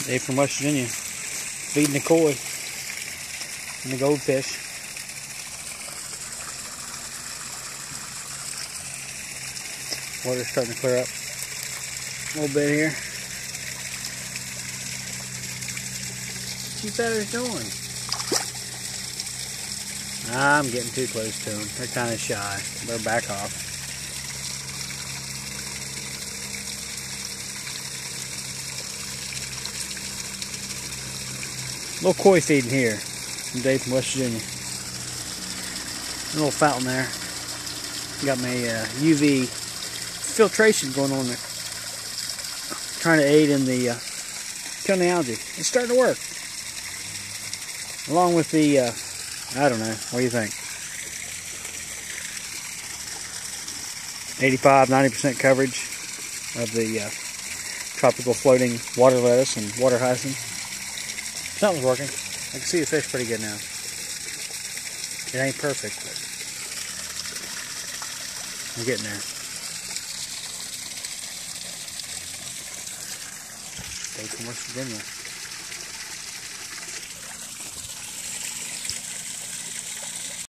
Dave from West Virginia, feeding the koi and the goldfish. Water's starting to clear up a little bit here. What you fellas doing? I'm getting too close to them. They're kind of shy. They're back off. Little koi feeding here from Dave from West Virginia. A little fountain there. Got my UV filtration going on there. Trying to aid in the killing the algae. It's starting to work. Along with the, I don't know, what do you think? 85–90% coverage of the tropical floating water lettuce and water hyacinth. Something's working. I can see the fish pretty good now. It ain't perfect, but I'm getting there. Dave from West Virginia.